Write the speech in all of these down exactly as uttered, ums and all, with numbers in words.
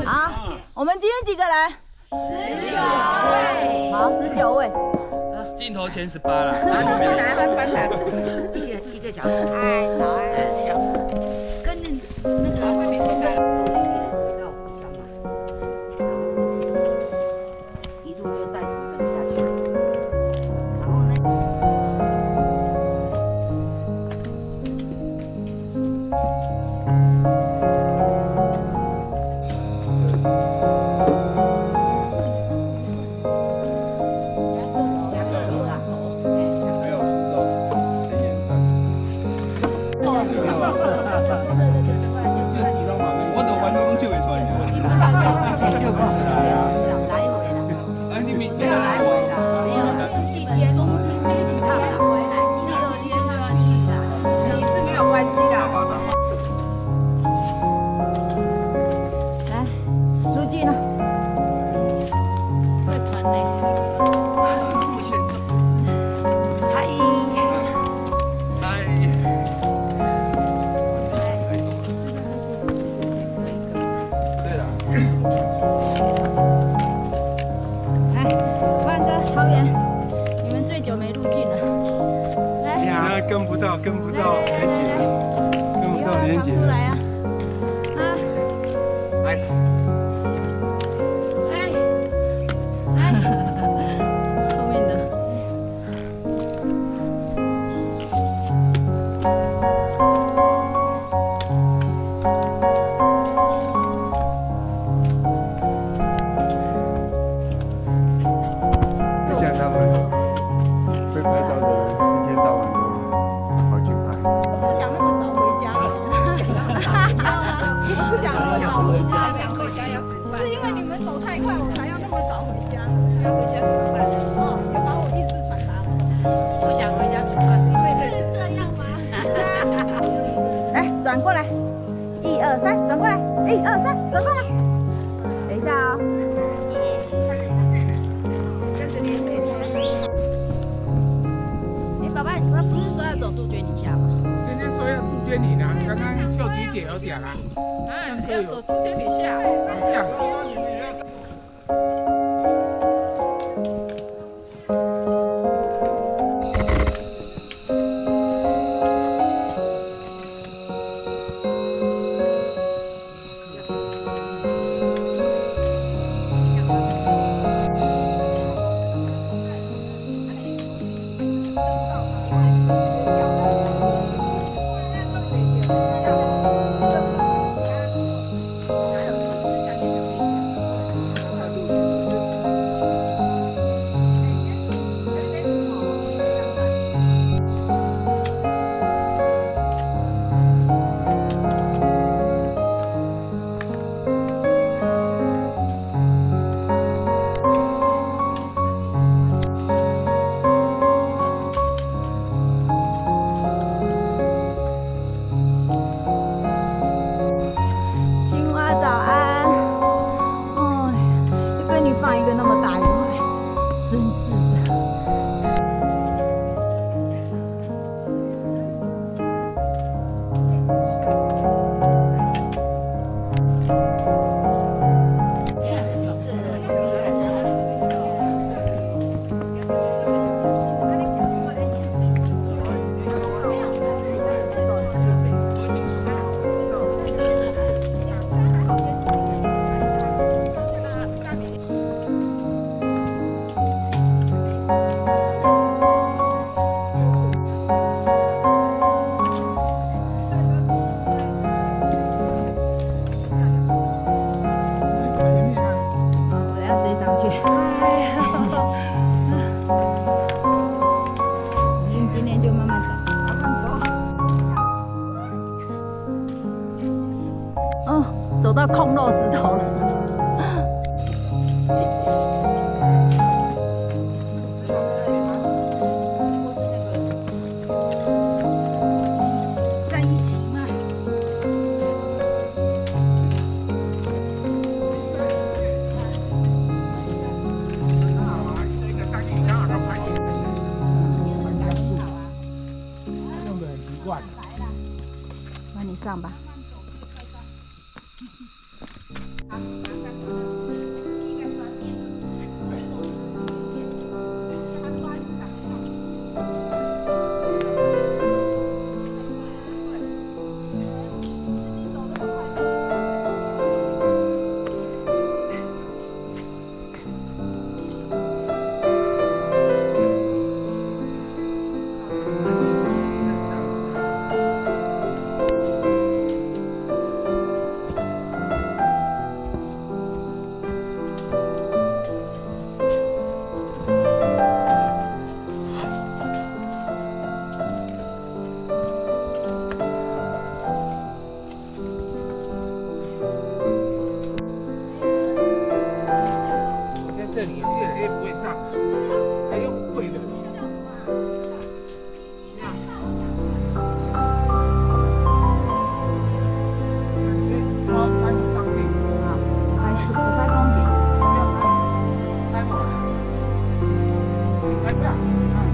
好，我们今天几个人？十九位。好，十九位。 镜头前十八了。 进来班班长，一些一个小时。哎，早安，小，跟那个外面进来。到晚上嘛，一路就带头跟下去。然后呢？ 我都完全讲笑袂出来。 来回了。 哎，你明没有来回了，没有一天一趟回来，第二天就要去了。你是没有关系的。 来，入镜了。会传嘞。 嗨。 嗨。对了。 来，万哥、乔源，你们最久没入镜了。来， 呀，跟不到，跟不到来连姐， 来来来， 跟不以后要到连姐。 常出来啊！啊， 来， 哎，来，后面的。 就像他们会拍照的人，一天到晚都跑去拍。 不想那么早回家，你知道吗？不想那么早回家， 想回家要煮饭， 是因为你们走太快，我才要那么早回家。 要回家煮饭。 哦，要把我意思传达了。 不想回家煮饭。 是这样吗？来，转过来，一二三，转过来，一二三，转过来。等一下啊、哦。哎，爸爸，你不是说要走杜鹃泥下吗？ 今天说要杜鹃泥呢，刚刚秀菊姐有讲啊， 啊，要走杜鹃泥下。 好像。 青蛙早安。哦，又跟你放一个那么大一块，真是的。我要追上去。我们今天就慢慢走，慢慢走。哦，走到空落石头了。 在一起嘛。 那个上去刚好都拍进来，用的很习惯。 那你上吧。 马上这里，越来越不会上，还用跪的。好，拍我上去啊！ 拍树，我拍风景。 拍我，拍不了。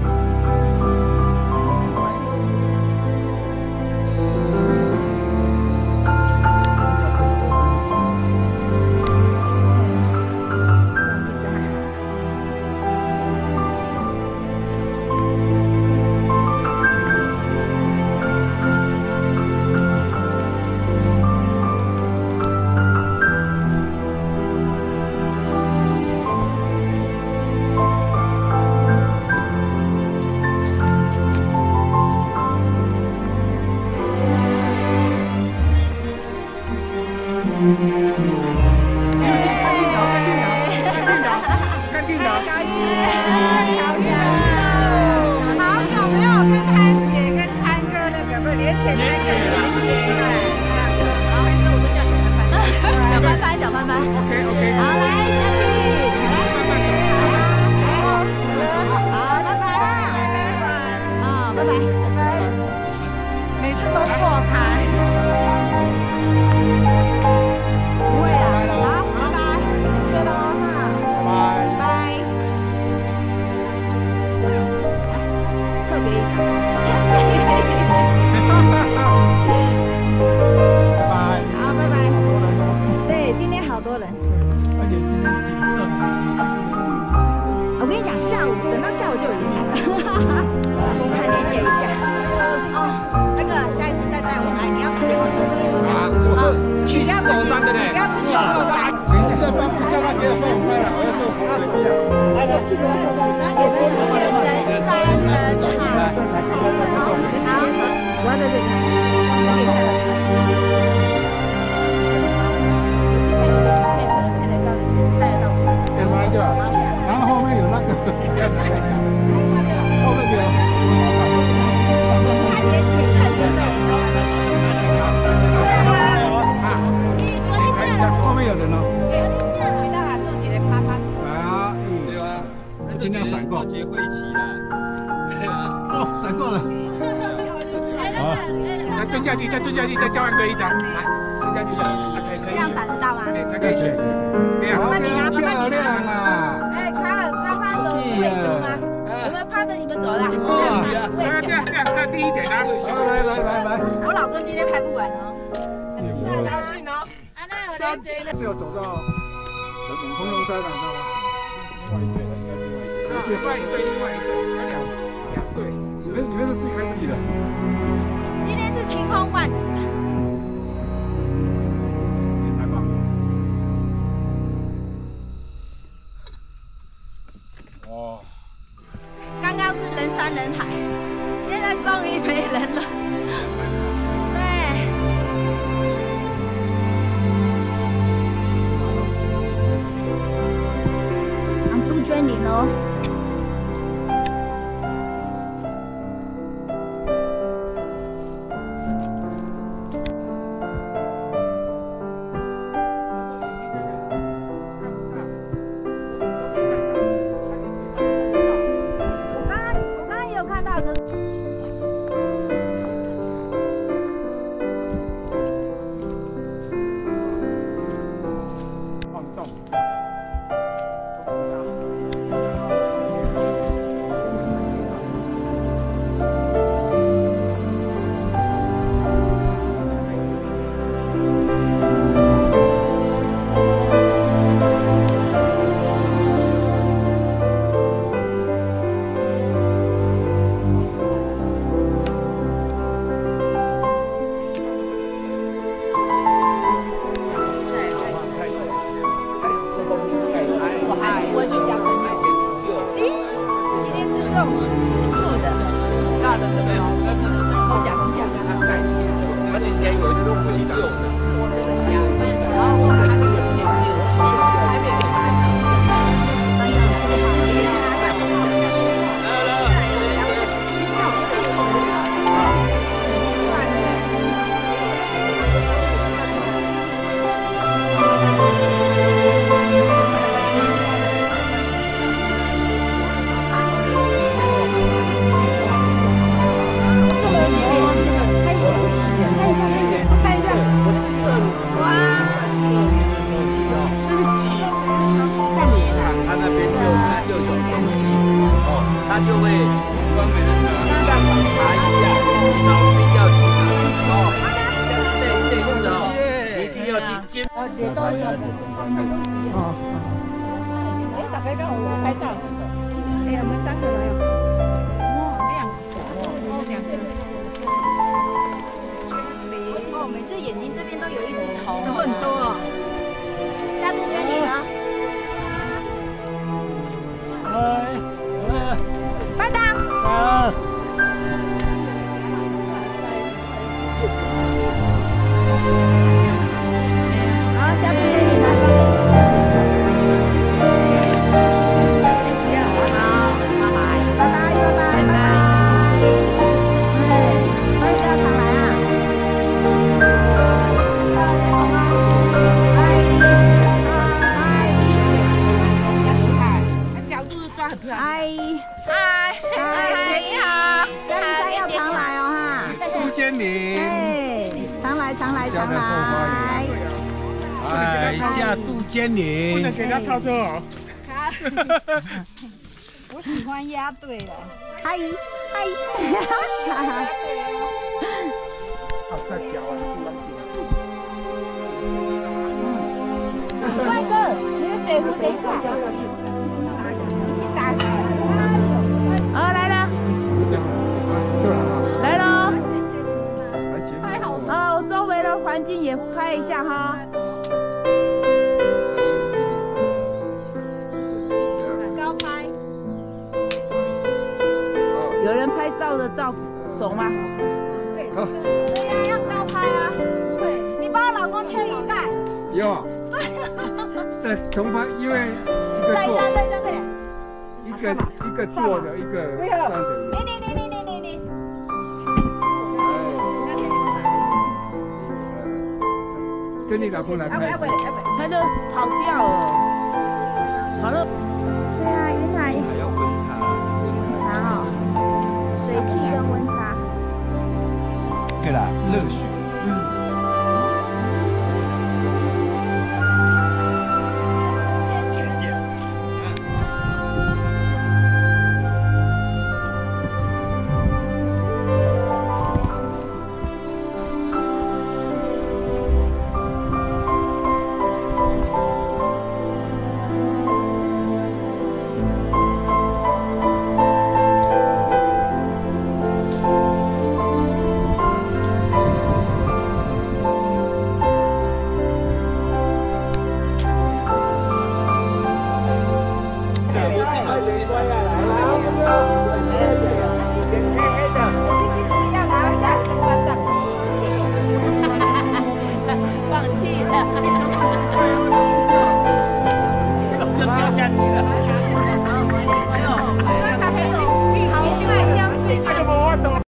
蹲下去，再蹲下去，再交换哥一张，来，蹲下去这样，才可以。这样闪得到吗？对，才可以选。这样。 好漂亮啊！ 哎，卡尔，拍拍手是会修吗？有没有趴着你们走啦？ 这样，这样，这样，这样低一点啊！ 来来来来， 我老公今天拍不完哦。 高兴哦！啊，那有人追的。 是要走到红龙山了，知道吗？ 另外一队，另外一队，有两两队。 你们你们是自己开自己的？ 今天是晴空万里啊！ 哦， 刚刚是人山人海，现在终于没人了。对，昂杜鹃岭哦。 晃动。 哦。 哎，大家跟我拍照。哎，我们三个来哦。哦，亮。哦，两个。 哦，每次眼睛这边都有一只虫， 都很多哦。 下面给你了。 哎， 班长。 啊。 好，下面给你来吧。嗨嗨嗨，你好，嘉玲山要常来哦哈。 杜坚林， 哎，常来常来常来。 哎，一下杜坚不林， 能给他超车哦。 我喜欢押对了。嗨嗨， 好在脚啊，不能帅哥，你的水壶等一下。好，来了，来喽！ 拍好哦，周围的环境也拍一下哈。高拍。有人拍照的照手吗？对，对呀，要高拍啊。对，你把我老公圈一半。 有。对。再重拍，因为一个坐。 对对对对。 一个一个坐的，一个站的。 你你你你你你你。 跟你老公来拍照。 他就跑掉了，跑了。对啊，原来还要温差。 温差哦，水汽跟温差。 对啦，热血。 嗯。放弃了。